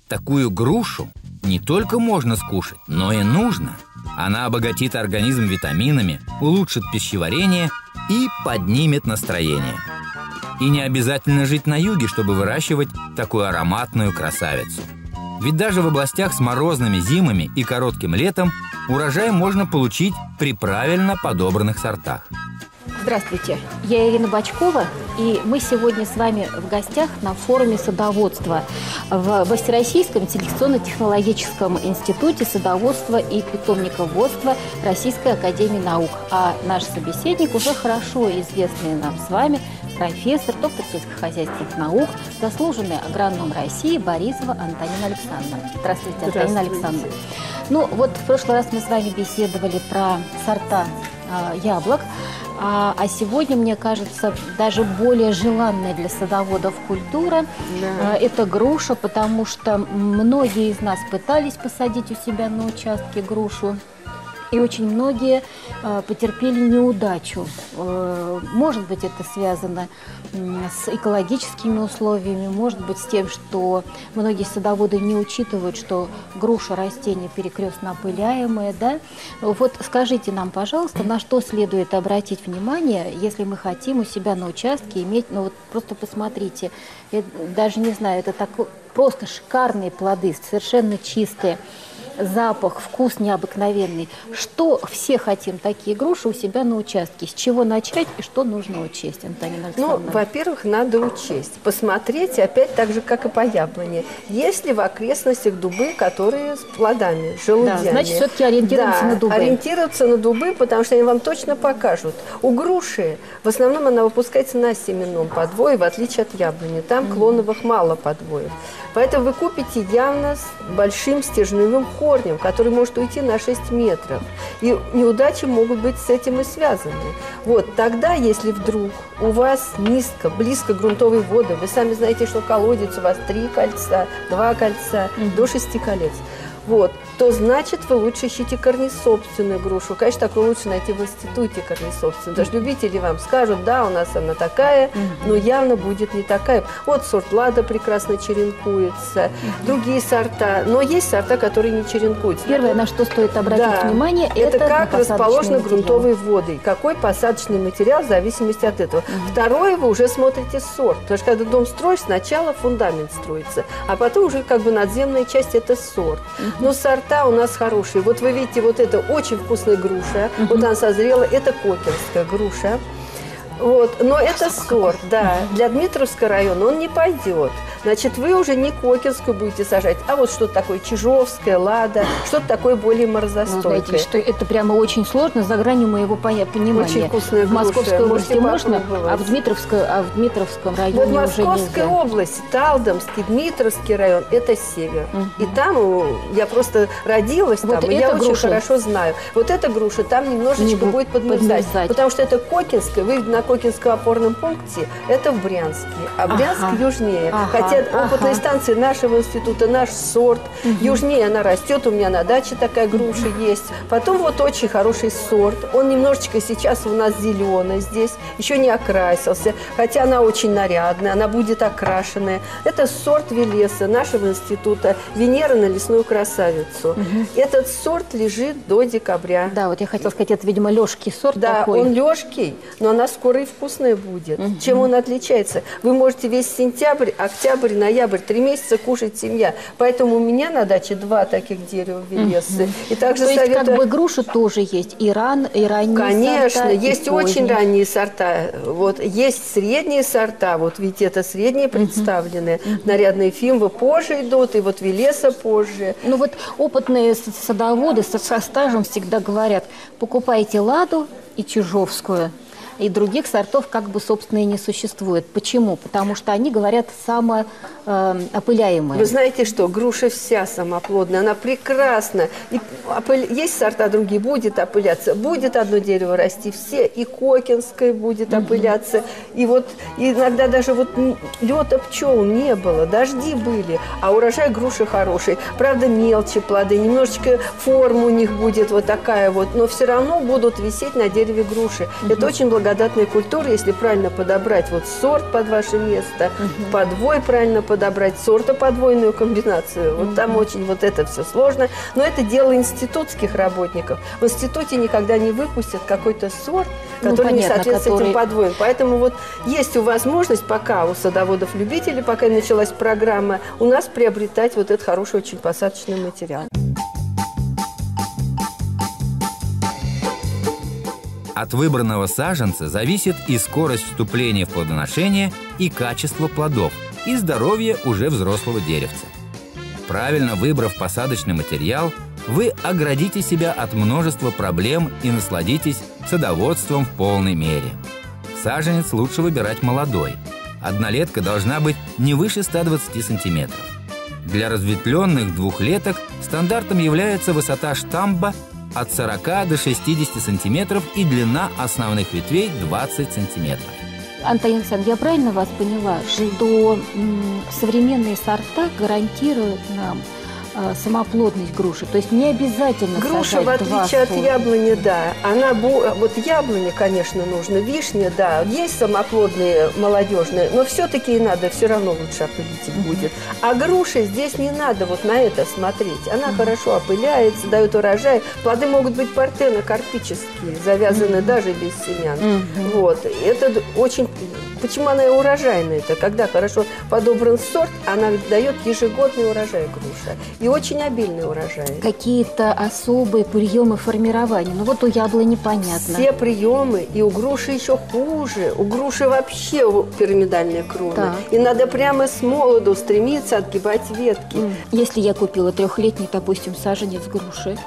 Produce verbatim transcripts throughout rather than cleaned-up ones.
Такую грушу не только можно скушать, но и нужно. Она обогатит организм витаминами, улучшит пищеварение и поднимет настроение. И не обязательно жить на юге, чтобы выращивать такую ароматную красавицу. Ведь даже в областях с морозными зимами и коротким летом урожай можно получить при правильно подобранных сортах. Здравствуйте, я Ирина Бочкова, и мы сегодня с вами в гостях на форуме садоводства в, во Всероссийском селекционно-технологическом институте садоводства и питомниководства Российской академии наук. А наш собеседник уже хорошо известный нам с вами профессор, доктор сельскохозяйственных наук, заслуженный агроном России Борисова Антонина Александровна. Здравствуйте, Здравствуйте, Антонина Александровна. Ну вот в прошлый раз мы с вами беседовали про сорта э, яблок. А, а сегодня, мне кажется, даже более желанная для садоводов культура да. – это груша, потому что многие из нас пытались посадить у себя на участке грушу. И очень многие э, потерпели неудачу. Э, может быть, это связано э, с экологическими условиями, может быть, с тем, что многие садоводы не учитывают, что груша растение перекрестно опыляемое. Да? Вот скажите нам, пожалуйста, на что следует обратить внимание, если мы хотим у себя на участке иметь, ну вот просто посмотрите, я даже не знаю, это так, просто шикарные плоды, совершенно чистые. Запах, вкус необыкновенный. Что все хотим такие груши у себя на участке? С чего начать и что нужно учесть, Антонина Александровна? Ну, во-первых, надо учесть. Посмотреть, опять так же, как и по яблоне. Есть ли в окрестностях дубы, которые с плодами, желудями? Да, значит, все-таки ориентируемся да, на дубы. ориентироваться на дубы, потому что они вам точно покажут. У груши, в основном, она выпускается на семенном подвое, в отличие от яблони. Там mm-hmm. клоновых мало подвоев. Поэтому вы купите явно с большим стержневым корнем, который может уйти на шесть метров. И неудачи могут быть с этим и связаны. Вот тогда, если вдруг у вас низко, близко грунтовые воды, вы сами знаете, что колодец у вас три кольца, два кольца, mm-hmm. до шести колец. Вот, то значит, вы лучше ищите корнесобственную грушу. Конечно, такую лучше найти в институте корнесобственную. Даже любители вам скажут, да, у нас она такая, mm-hmm. но явно будет не такая. Вот сорт Лада прекрасно черенкуется, mm-hmm. другие сорта. Но есть сорта, которые не черенкуются. Первое, на что стоит обратить да, внимание, это, это как расположены грунтовые воды. Какой посадочный материал в зависимости от этого. Mm-hmm. Второе, вы уже смотрите сорт. Потому что когда дом строишь, сначала фундамент строится, а потом уже как бы надземная часть – это сорт. Mm-hmm. Но сорта у нас хорошие. Вот вы видите, вот это очень вкусная груша. Uh-huh. Вот она созрела. Это кокерская груша. Вот. Но это сорт, да. Для Дмитровского района он не пойдет. Значит, вы уже не кокерскую будете сажать, а вот что-то такое Чижовское, Лада, что-то такое более морозостойкое. Ну, знаете, что это прямо очень сложно, за гранью моего понимания. Очень вкусная в Московской груша. области можно, а в, Дмитровской, а в Дмитровском районе вот уже нельзя. В Московской области, Талдомский, Дмитровский район – это север. Uh-huh. И там я просто родилась вот там, и я груша. очень хорошо знаю. Вот эта груша там немножечко Не будет подмерзать, подмерзать, потому что это Кокинская, вы на Кокинском опорном пункте, это в Брянске, а Брянск ага. южнее. Ага. Хотя опытные ага. станции нашего института, наш сорт, угу. южнее она растет, у меня на даче такая груша угу. есть. Потом вот очень хороший сорт, он немножечко сейчас у нас зеленый здесь, еще не окрасился, хотя она очень нарядная, она будет окрашенная. Это сорт Велеса нашего института, Венера на лесную красавицу. Угу. Этот сорт лежит до декабря. Да, вот я хотела сказать, это, видимо, лёжкий сорт да, такой. Да, он лёжкий, но она скоро и вкусная будет. Угу. Чем он отличается? Вы можете весь сентябрь, октябрь, ноябрь, три месяца кушать семья. Поэтому у меня на даче два таких дерева Велесы. Угу. И также То есть, советую... как бы груши тоже есть, и ран, и ранние Конечно, сорта, есть и очень ранние сорта. Вот, есть средние сорта, вот видите, это средние представлены. Угу. Нарядные фимвы позже идут, и вот Велеса позже. Ну вот опытные садоводы со стажем всегда говорят, покупайте Ладу и Чижовскую. И других сортов как бы, собственно, и не существует. Почему? Потому что они, говорят, самоопыляемые. Вы знаете что? Груша вся самоплодная, она прекрасна. И опыль... Есть сорта другие, будет опыляться. Будет одно дерево расти все, и Кокинское будет mm-hmm. опыляться. И вот иногда даже вот лета пчел не было, дожди были, а урожай груши хороший. Правда, мелче плоды, немножечко форма у них будет вот такая вот, но все равно будут висеть на дереве груши. Mm-hmm. Это очень благоприятно благодатная культура, если правильно подобрать вот сорт под ваше место, угу. подвой правильно подобрать, сортоподвойную комбинацию. Вот угу. там очень вот это все сложно. Но это дело институтских работников. В институте никогда не выпустят какой-то сорт, который ну, понятно, не соответствует который... этим подвоям. Поэтому вот есть у вас возможность пока у садоводов-любителей, пока не началась программа, у нас приобретать вот этот хороший очень посадочный материал. От выбранного саженца зависит и скорость вступления в плодоношение, и качество плодов, и здоровье уже взрослого деревца. Правильно выбрав посадочный материал, вы оградите себя от множества проблем и насладитесь садоводством в полной мере. Саженец лучше выбирать молодой. Однолетка должна быть не выше ста двадцати сантиметров. Для разветвленных двухлеток стандартом является высота штамба от сорока до шестидесяти сантиметров и длина основных ветвей двадцать сантиметров. Антонина Александровна, я правильно вас поняла, что м, современные сорта гарантируют нам э, самоплодность груши? То есть не обязательно груша, сажать в отличие от яблони, да. Она, вот яблони, конечно, нужно, вишня, да. Есть самоплодные, молодежные, но все-таки и надо, все равно лучше опылитель mm-hmm. будет. А груша здесь не надо вот на это смотреть. Она mm-hmm. хорошо опыляется, дает урожай. Плоды могут быть партенокарпические, завязаны mm-hmm. даже без семян. Mm-hmm. Вот. Это очень... Почему она и урожайная-то? Когда хорошо подобран сорт, она дает ежегодный урожай груша. И очень обильный урожай. Какие-то особые приемы формирования? Ну вот у яблони понятно. Все приемы, и у груши еще хуже. У груши вообще пирамидальная крона. Да. И надо прямо с молоду стремиться отгибать ветки. Если я купила трехлетний, допустим, саженец груши,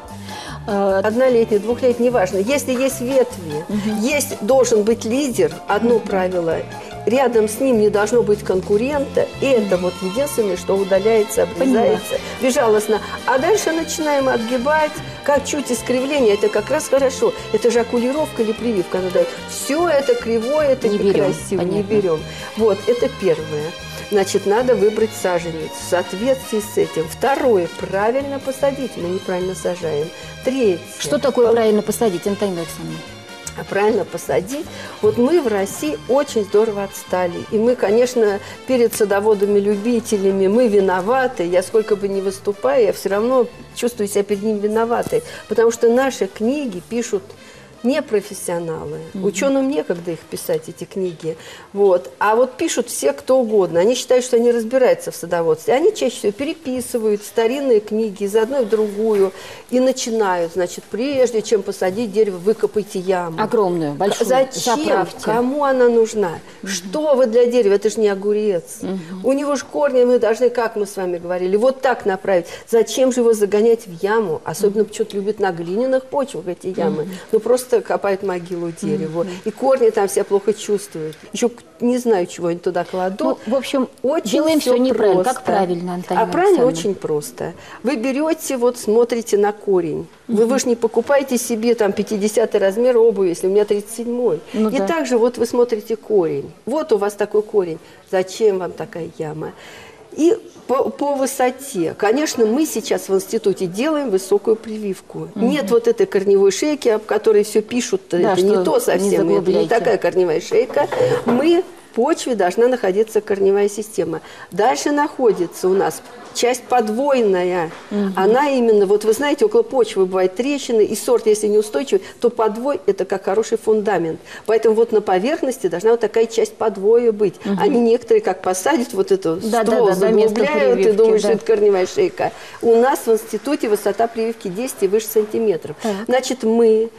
однолетний, двухлетний, неважно. Если есть ветви, угу. есть, должен быть лидер, одно угу. правило. Рядом с ним не должно быть конкурента. И это вот единственное, что удаляется, обрезается Поняла. безжалостно. А дальше начинаем отгибать. Как чуть искривление, это как раз хорошо. Это же окулировка или прививка. Она дает. Все это кривое, это не некрасиво, берем. не берем. Вот, это первое. Значит, надо выбрать саженец в соответствии с этим. Второе, правильно посадить. Мы неправильно сажаем. Третье. Что такое правильно посадить, Антонина Александровна? А правильно посадить. Вот мы в России очень здорово отстали. И мы, конечно, перед садоводами-любителями мы виноваты. Я сколько бы ни выступаю, я все равно чувствую себя перед ним виноватой. Потому что наши книги пишут не профессионалы. Mm-hmm. Ученым некогда их писать, эти книги. Вот. А вот пишут все, кто угодно. Они считают, что они разбираются в садоводстве. Они чаще всего переписывают старинные книги из одной в другую и начинают, значит, прежде чем посадить дерево, выкопайте яму. Огромную, большую. Зачем? Заправьте. Кому она нужна? Mm-hmm. Что вы для дерева? Это же не огурец. Mm-hmm. У него же корни мы должны, как мы с вами говорили, вот так направить. Зачем же его загонять в яму? Особенно mm-hmm. почему-то любят на глиняных почвах эти ямы. Mm-hmm. Ну, просто копают могилу дереву. Mm-hmm. И корни там себя плохо чувствуют. Еще не знаю, чего они туда кладут. Ну, в общем, очень делаем все неправильно. Просто. Как правильно, Антонина А правильно очень просто. Вы берете, вот смотрите на корень. Mm-hmm. Вы, вы же не покупаете себе там пятидесятый размер обуви, если у меня тридцать седьмой. Ну, и да. также вот вы смотрите корень. Вот у вас такой корень. Зачем вам такая яма? И по, по высоте. Конечно, мы сейчас в институте делаем высокую прививку. Угу. Нет вот этой корневой шейки, об которой все пишут, да, это не то совсем, не это не такая корневая шейка. Мы, в почве должна находиться корневая система. Дальше находится у нас часть подвойная. Угу. Она именно, вот вы знаете, около почвы бывают трещины, и сорт, если неустойчивый, то подвой – это как хороший фундамент. Поэтому вот на поверхности должна вот такая часть подвоя быть. Угу. Они некоторые как посадят вот эту да, ствол, да, да, заглубляют прививки, и думают, да. что это корневая шейка. У нас в институте высота прививки десять и выше сантиметров. Так. Значит, мы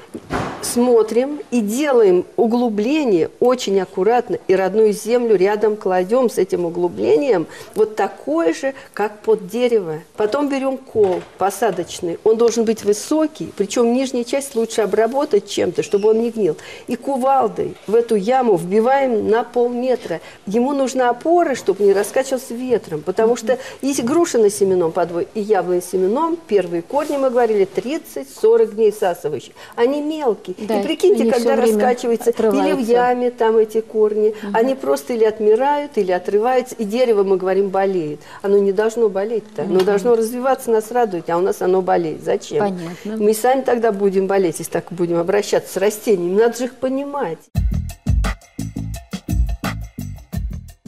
смотрим и делаем углубление очень аккуратно, и родную землю рядом кладем с этим углублением, вот такое же, как под дерево. Потом берем кол посадочный. Он должен быть высокий, причем нижняя часть лучше обработать чем-то, чтобы он не гнил. И кувалдой в эту яму вбиваем на полметра. Ему нужна опора, чтобы не раскачивался ветром, потому что есть груша на семенном подвой и яблонь семенном, первые корни, мы говорили, тридцать-сорок дней всасывающие. Они мелкие. Да, и прикиньте, когда раскачивается или в яме там эти корни, угу. они просто или отмирают, или отрываются, и дерево, мы говорим, болеет. Оно не должно болеть-то. Оно mm-hmm. должно развиваться, нас радовать, а у нас оно болеет. Зачем? Понятно. Мы сами тогда будем болеть, если так будем обращаться с растениями. Надо же их понимать.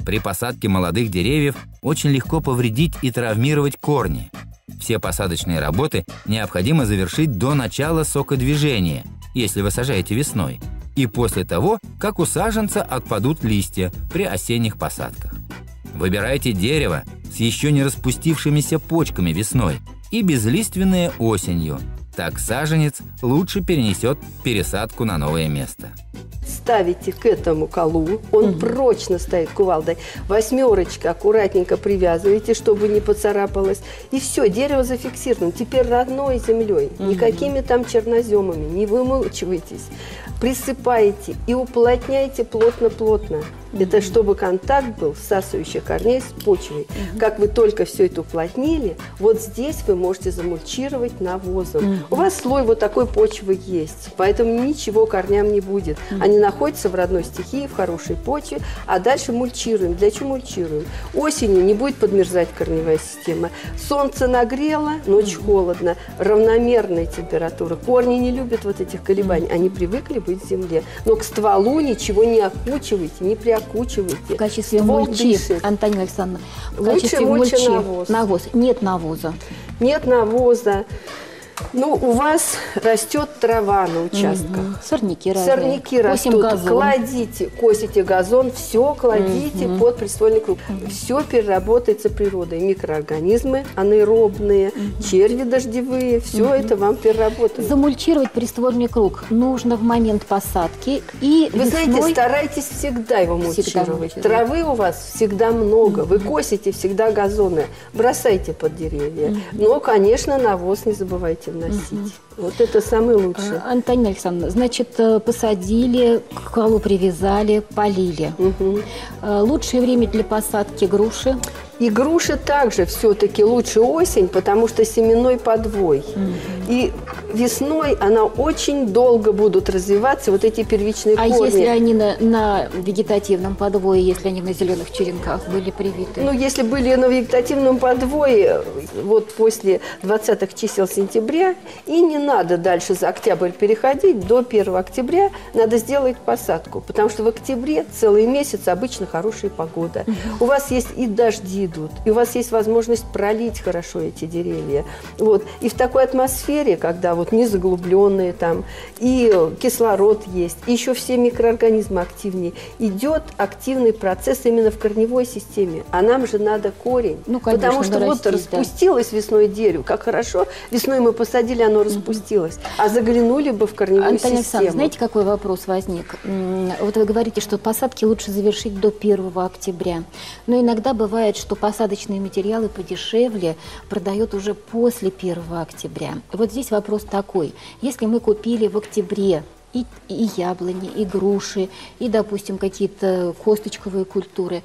При посадке молодых деревьев очень легко повредить и травмировать корни. Все посадочные работы необходимо завершить до начала сокодвижения, если вы сажаете весной, и после того, как у саженца отпадут листья при осенних посадках. Выбирайте дерево с еще не распустившимися почками весной и безлиственное осенью. Так саженец лучше перенесет пересадку на новое место. Ставите к этому колу, он угу. прочно стоит кувалдой, восьмерочка аккуратненько привязываете, чтобы не поцарапалось, и все, дерево зафиксировано. Теперь родной землей, угу. никакими там черноземами, не вымучивайтесь. Присыпаете и уплотняете плотно-плотно. Mm-hmm. Это чтобы контакт был всасывающих корней с почвой. Mm-hmm. Как вы только все это уплотнили, вот здесь вы можете замульчировать навозом. Mm-hmm. У вас слой вот такой почвы есть, поэтому ничего корням не будет. Mm-hmm. Они находятся в родной стихии, в хорошей почве, а дальше мульчируем. Для чего мульчируем? Осенью не будет подмерзать корневая система. Солнце нагрело, ночь mm-hmm. холодно, равномерная температура. Корни не любят вот этих колебаний, mm-hmm. они привыкли быть в земле. Но к стволу ничего не окучивайте, не приокучивайте. В качестве Ствол мульчи, дышит. Антонина Александровна, в Лучше качестве мульча мульчи навоз. навоз. Нет навоза. Нет навоза. Ну, у вас растет трава на участках. Угу. Сорняки разные. Сорняки растут. Газон. Кладите, косите газон, все кладите угу. под приствольный круг. Угу. Все переработается природой. Микроорганизмы анаэробные, угу. черви дождевые, все угу. это вам переработает. Замульчировать приствольный круг нужно в момент посадки. И Вы весной... знаете, старайтесь всегда его мульчировать. Травы у вас всегда много. Угу. Вы косите всегда газоны. Бросайте под деревья. Угу. Но, конечно, навоз не забывайте вносить. Угу. Вот это самое лучшее. Антонина Александровна, значит, посадили, к колу привязали, полили. Угу. Лучшее время для посадки груши? И груши также все-таки лучше осень, потому что семенной подвой. Mm-hmm. И весной она очень долго будут развиваться, вот эти первичные а корни. А если они на, на вегетативном подвое, если они на зеленых черенках были привиты? Ну, если были на вегетативном подвое, вот после двадцатых чисел сентября, и не надо дальше за октябрь переходить, до первого октября надо сделать посадку, потому что в октябре целый месяц обычно хорошая погода. Mm-hmm. У вас есть и дожди, и у вас есть возможность пролить хорошо эти деревья. Вот. И в такой атмосфере, когда вот не заглубленные там, и кислород есть, и еще все микроорганизмы активнее, идет активный процесс именно в корневой системе. А нам же надо корень. Ну, конечно, потому что вот растить, распустилось да. весной дерево. Как хорошо. Весной мы посадили, оно распустилось. А заглянули бы в корневую Антонина систему. Александровна, знаете, какой вопрос возник? Вот вы говорите, что посадки лучше завершить до первого октября. Но иногда бывает, что посадочные материалы подешевле продают уже после первого октября. Вот здесь вопрос такой. Если мы купили в октябре и, и яблони, и груши, и, допустим, какие-то косточковые культуры,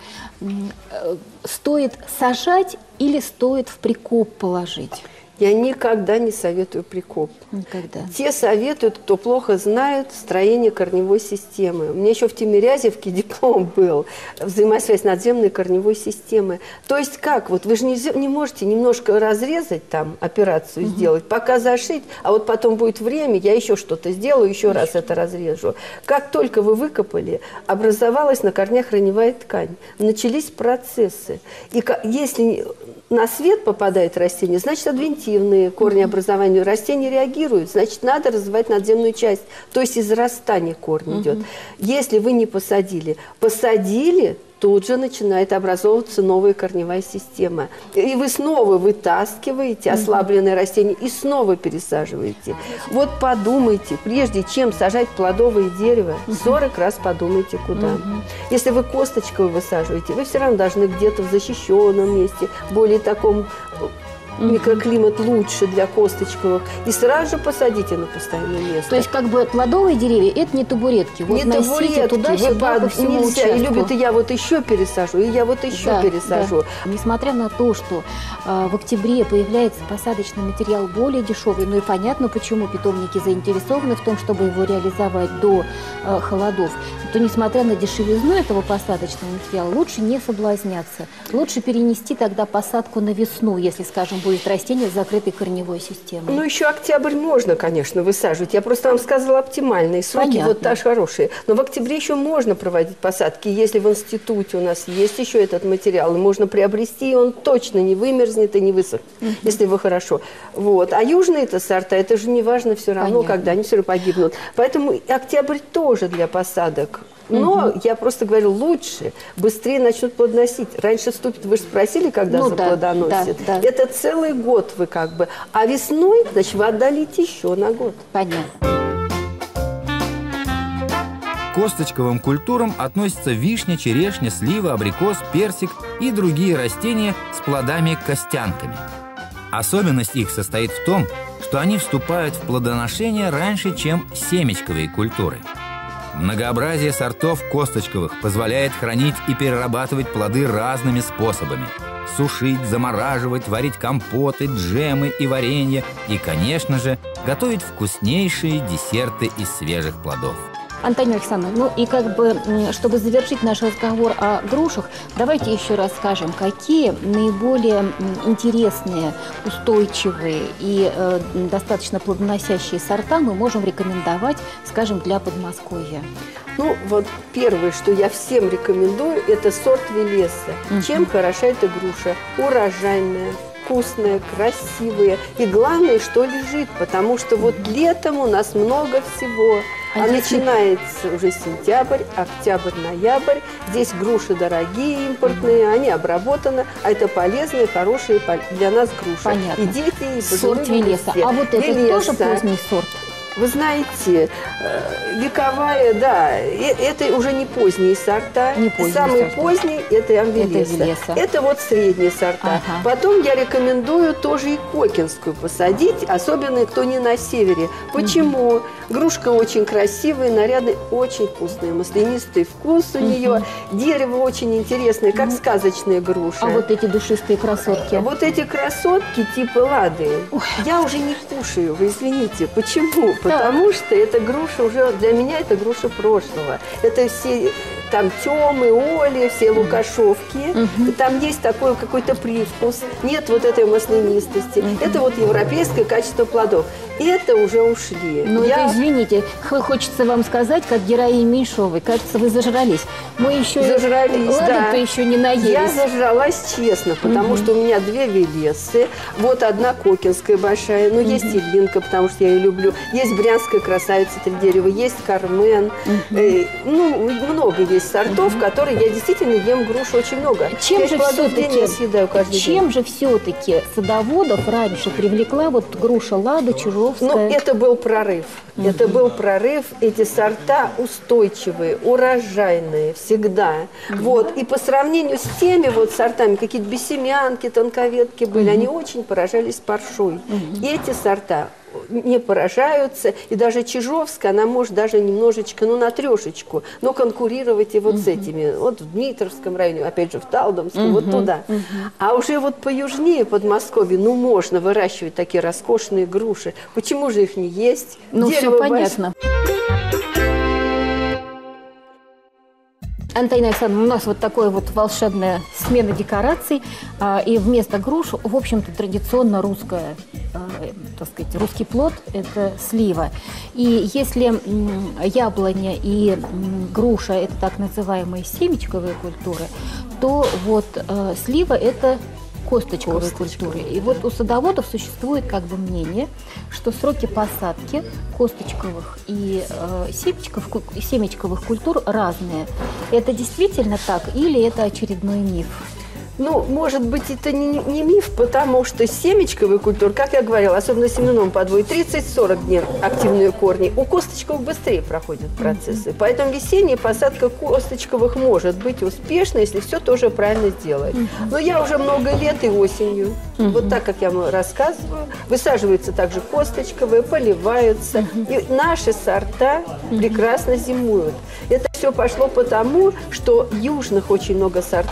стоит сажать или стоит в прикоп положить? Я никогда не советую прикоп. Никогда. Те советуют, кто плохо знает строение корневой системы. У меня еще в Тимирязевке диплом был. Взаимосвязь надземной корневой системы. То есть как? Вот вы же не, не можете немножко разрезать там, операцию угу. сделать, пока зашить, а вот потом будет время, я еще что-то сделаю, еще раз это разрежу. Как только вы выкопали, образовалась на корнях раневая ткань. Начались процессы. И если на свет попадает растение, значит, адвентивные корнеобразования. Растения реагируют, значит, надо развивать надземную часть. То есть израстание корня идет. Если вы не посадили, посадили, тут же начинает образовываться новая корневая система. И вы снова вытаскиваете ослабленное растение и снова пересаживаете. Вот подумайте, прежде чем сажать плодовое дерево, сорок раз подумайте, куда. Если вы косточковое высаживаете, вы все равно должны где-то в защищенном месте, более таком... микроклимат лучше для косточковых, и сразу же посадите на постоянное место. То есть как бы плодовые деревья – это не табуретки. Вот не табуретки, туда-сюда по всему нельзя. участку. И любят, и я вот еще пересажу, и я вот еще да, пересажу. Да. Несмотря на то, что э, в октябре появляется посадочный материал более дешевый, ну и понятно, почему питомники заинтересованы в том, чтобы его реализовать до э, холодов, то несмотря на дешевизну этого посадочного материала, лучше не соблазняться. Лучше перенести тогда посадку на весну, если, скажем, будет растение с закрытой корневой системой. Ну, еще октябрь можно, конечно, высаживать. Я просто вам сказала оптимальные сроки, Понятно. вот даже хорошие. Но в октябре еще можно проводить посадки. Если в институте у нас есть еще этот материал, и можно приобрести, и он точно не вымерзнет и не высохнет, угу. если вы хорошо. Вот. А южные-то сорта, это же не важно все равно, Понятно. Когда они все равно погибнут. Поэтому октябрь тоже для посадок. Но угу. я просто говорю, лучше, быстрее начнут плодоносить. Раньше вступит, вы же спросили, когда ну, заплодоносит. Да, да. Это целый год вы как бы. А весной, значит, вы отдалите еще на год. Понятно. К косточковым культурам относятся вишня, черешня, слива, абрикос, персик и другие растения с плодами-костянками. Особенность их состоит в том, что они вступают в плодоношение раньше, чем семечковые культуры. Многообразие сортов косточковых позволяет хранить и перерабатывать плоды разными способами. Сушить, замораживать, варить компоты, джемы и варенье. И, конечно же, готовить вкуснейшие десерты из свежих плодов. Антонина Александровна, ну и как бы, чтобы завершить наш разговор о грушах, давайте еще раз скажем, какие наиболее интересные, устойчивые и э, достаточно плодоносящие сорта мы можем рекомендовать, скажем, для Подмосковья. Ну, вот первое, что я всем рекомендую, это сорт Велеса. Uh-huh. Чем хороша эта груша? Урожайная, вкусная, красивая. И главное, что лежит, потому что вот летом у нас много всего. А, а начинается уже сентябрь, октябрь, ноябрь. Здесь груши дорогие, импортные, они обработаны. А это полезные, хорошие для нас груши. Понятно. И дети, и сорт Велеса. А вот это Велеса. Тоже поздний сорт? Вы знаете, вековая, да, это уже не поздние сорта. Не поздние Самые сорта. поздние – это Велеса. Это, Велеса. Это вот средние сорта. Ага. Потом я рекомендую тоже и кокинскую посадить, особенно кто не на севере. Почему? Угу. Грушка очень красивая, нарядная, очень вкусная, маслянистый вкус у угу. нее. Дерево очень интересное, как угу. сказочная груша. А вот эти душистые красотки? Вот эти красотки типа лады. Ой. Я уже не кушаю, вы извините. Почему? Потому что эта груша уже, для меня это груша прошлого. Это все там Тёмы, Оли, все лукашовки. Uh-huh. Там есть такой какой-то привкус. Нет вот этой маслянистости. Uh-huh. Это вот европейское качество плодов. Это уже ушли. Ну, Я... это, извините, хочется вам сказать, как героине Меньшовой. Кажется, вы зажрались. Мы еще зажрались, ладно, да. еще не наелись. Я зажралась честно, потому uh-huh. что у меня две Велесы. Вот одна кокинская большая, но uh-huh. есть Ильинка, потому что я ее люблю. Есть брянская красавица три дерева, есть Кармен. Uh-huh. Э, ну, много есть сортов, uh-huh. которые я действительно ем грушу очень много. Чем я же все-таки съедаю каждый чем день. же все-таки садоводов раньше привлекла вот груша Лада, Чижовская? Ну, это был прорыв. Uh-huh. Это был прорыв. Эти сорта устойчивые, урожайные всегда. Uh-huh. Вот. И по сравнению с теми вот сортами, какие-то бессемянки, тонковетки были, uh-huh. они очень поражались паршой. Uh-huh. Эти сорта не поражаются, и даже Чижовская, она может даже немножечко, ну, на трешечку, но конкурировать и вот uh-huh. с этими, вот в Дмитровском районе, опять же, в Талдомском, uh-huh. вот туда. Uh-huh. А уже вот поюжнее Подмосковья, ну, можно выращивать такие роскошные груши. Почему же их не есть? Ну, все понятно. Антонина Александровна, у нас вот такая вот волшебная смена декораций, а, и вместо груш, в общем-то, традиционно русская, а, так сказать, русский плод – это слива. И если м, яблоня и м, груша – это так называемые семечковые культуры, то вот а, слива – это косточковой культуры. И вот у садоводов существует как бы мнение, что сроки посадки косточковых и э, семечков, семечковых культур разные. Это действительно так или это очередной миф? Ну, может быть, это не, не миф, потому что семечковые культуры, как я говорила, особенно семенном подвое, тридцать-сорок дней активные корни. У косточковых быстрее проходят процессы. Mm-hmm. Поэтому весенняя посадка косточковых может быть успешна, если все тоже правильно сделать. Mm-hmm. Но я уже много лет и осенью, mm-hmm. вот так, как я вам рассказываю, высаживаются также косточковые, поливаются. Mm-hmm. И наши сорта mm-hmm. прекрасно зимуют. Это все пошло потому, что южных очень много сортов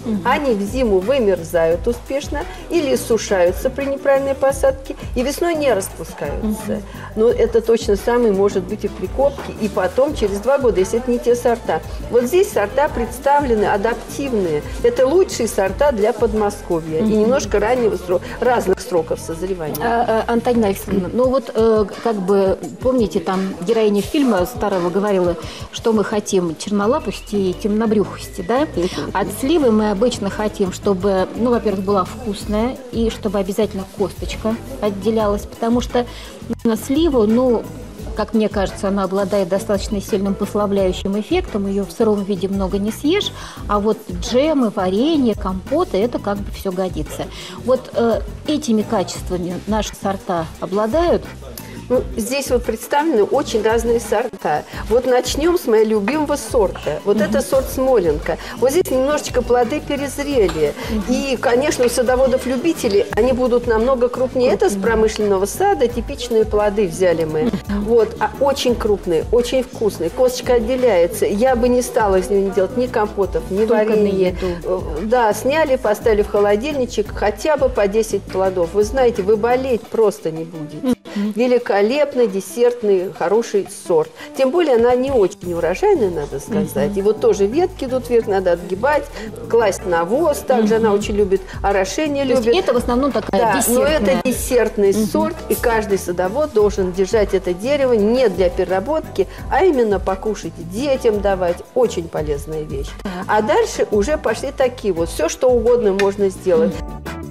Угу. Они в зиму вымерзают успешно или сушаются при неправильной посадке, и весной не распускаются. Угу. Но это точно самое может быть и при копке, и потом через два года, если это не те сорта. Вот здесь сорта представлены адаптивные. Это лучшие сорта для Подмосковья. Угу. И немножко раннего срока, разных сроков созревания. А, а, Антонина Александровна, ну вот э, как бы, помните, там героиня фильма старого говорила, что мы хотим чернолапости и темнобрюхости, да? От сливы мы обычно хотим, чтобы, ну, во-первых, была вкусная, и чтобы обязательно косточка отделялась, потому что на сливу, ну, как мне кажется, она обладает достаточно сильным послабляющим эффектом, ее в сыром виде много не съешь, а вот джемы, варенье, компоты, это как бы все годится. Вот э, этими качествами наши сорта обладают? Ну, здесь вот представлены очень разные сорта. Вот начнем с моего любимого сорта. Вот mm-hmm. это сорт Смоленка. Вот здесь немножечко плоды перезрели. Mm-hmm. И, конечно, у садоводов-любителей они будут намного крупнее. Mm-hmm. Это с промышленного сада типичные плоды взяли мы. Mm-hmm. Вот, а очень крупные, очень вкусные. Косточка отделяется. Я бы не стала из нее не делать ни компотов, ни Только варенья. Да, сняли, поставили в холодильничек хотя бы по десять плодов. Вы знаете, вы болеть просто не будете. Mm-hmm. Великолепный, десертный, хороший сорт. Тем более она не очень урожайная, надо сказать. Mm-hmm. И вот тоже ветки идут вверх, надо отгибать, класть навоз. Также mm-hmm. она очень любит орошение. То любит. Есть это в основном такая да, десертная. Но это десертный mm-hmm. сорт, и каждый садовод должен держать это дерево не для переработки, а именно покушать, детям давать. Очень полезная вещь. Mm-hmm. А дальше уже пошли такие вот. Все, что угодно можно сделать. Mm-hmm.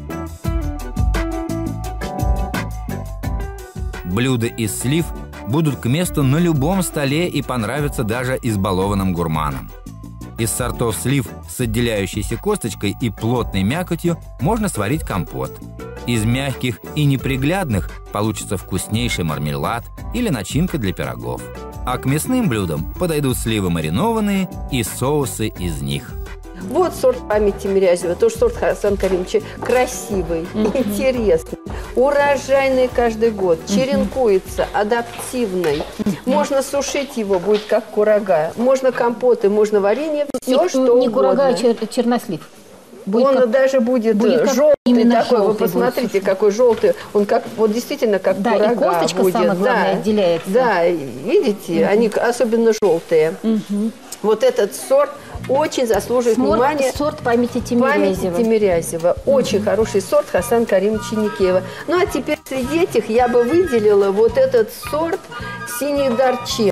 Блюда из слив будут к месту на любом столе и понравятся даже избалованным гурманам. Из сортов слив с отделяющейся косточкой и плотной мякотью можно сварить компот. Из мягких и неприглядных получится вкуснейший мармелад или начинка для пирогов. А к мясным блюдам подойдут сливы маринованные и соусы из них. Вот сорт памяти Тимирязева, тоже сорт Хасан Каримовича, красивый, mm-hmm. интересный, урожайный каждый год, mm-hmm. черенкуется, адаптивный. Mm-hmm. Можно сушить его, будет как курага. Можно компоты, можно варенье, все не, что не угодно. Не курага, а чер чернослив. Будет он как, даже будет, будет желтый такой, вы посмотрите, будет. Какой желтый. Он как, вот действительно как да, курага и косточка будет. самое главное да, отделяется. Да, видите, mm-hmm. они особенно желтые. Mm-hmm. Вот этот сорт очень заслуживает Сорт, внимания. Сорт памяти Тимирязева. Памяти Тимирязева. Очень mm-hmm. хороший сорт Хасан Каримовича Никеева. Ну, а теперь среди этих я бы выделила вот этот сорт синий дарче.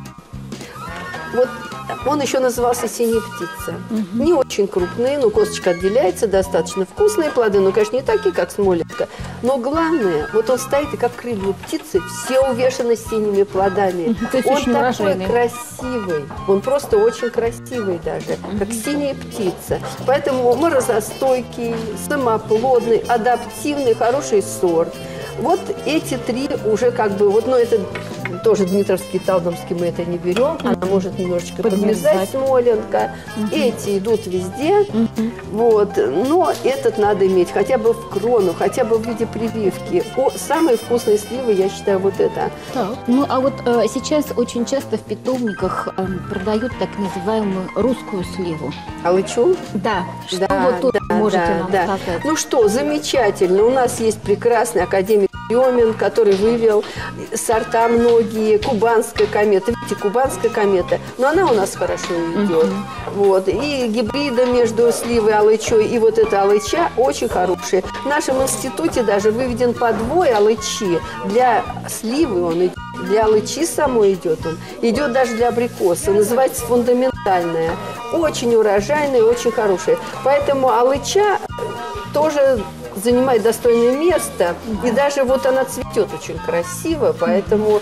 Вот он еще назывался «Синяя птица». Угу. Не очень крупные, но косточка отделяется, достаточно вкусные плоды, но, конечно, не такие, как Смоленка. Но главное, вот он стоит, и как крылья птицы, все увешаны синими плодами. Угу. То есть он очень такой урожайный. Красивый, он просто очень красивый даже, угу. как синяя птица. Поэтому морозостойкий, самоплодный, адаптивный, хороший сорт. Вот эти три уже как бы, вот, ну, это тоже Дмитровский, Талдомский мы это не берем. Она может немножечко подмерзать, Смоленка. Uh-huh. Эти идут везде. Uh-huh. Вот. Но этот надо иметь хотя бы в крону, хотя бы в виде прививки. О, самые вкусные сливы, я считаю, вот это. Так. Ну, а вот э, сейчас очень часто в питомниках э, продают так называемую русскую сливу. Алычу? Да. Что да, вы тут да, можете да, нам да. сказать? Ну что, замечательно. У нас есть прекрасный академик Демин, который вывел сорта многие, кубанская комета. Видите, кубанская комета, но она у нас хорошо идет. Uh-huh. Вот. И гибрида между сливой и алычой, и вот эта алыча очень хорошая. В нашем институте даже выведен подвой алычи. Для сливы он идет, для алычи самой идет он. Идет даже для абрикоса. Называется фундаментальная. Очень урожайная, очень хорошая. Поэтому алыча тоже занимает достойное место, и даже вот она цветет очень красиво, поэтому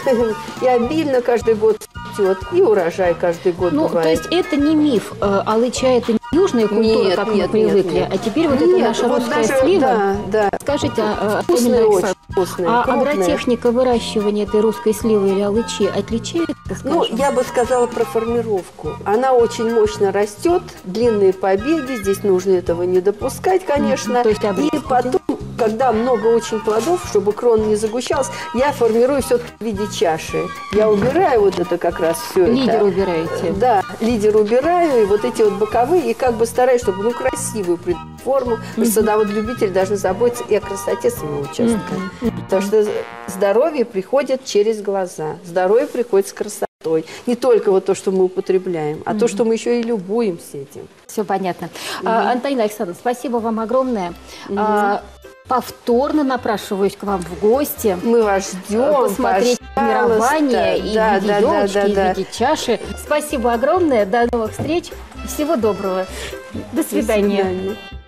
и обильно каждый год цветет, и урожай каждый год ну, бывает. То есть это не миф, алыча это не южная культура, нет, как нет, мы привыкли, нет, нет. а теперь вот нет, это наша вот русская даже, слива. Да, да. Скажите, вкусная, очень вкусная, а крупная. агротехника выращивания этой русской сливы или алычи отличается? Ну, я бы сказала про формировку. Она очень мощно растет, длинные побеги, здесь нужно этого не допускать, конечно. То есть и потом когда много очень плодов, чтобы крона не загущалась, я формирую все в виде чаши. Я убираю вот это как раз все это. Лидер убираете? Да, лидер убираю, и вот эти вот боковые, и как бы стараюсь, чтобы ну красивую придать форму. Mm-hmm. Потому что садовод-любитель должен заботиться и о красоте своего участка. Mm-hmm. Потому что здоровье приходит через глаза, здоровье приходит с красотой. Не только вот то, что мы употребляем, а mm-hmm. то, что мы еще и любуемся этим. Все понятно. Mm-hmm. А, Антонина Александровна, спасибо вам огромное. Mm-hmm. А, повторно напрашиваюсь к вам в гости. Мы вас ждем. Посмотреть формирование и да, в виде да, елочки, да, да, и в да. виде чаши. Спасибо огромное. До новых встреч. Всего доброго. До свидания. До свидания.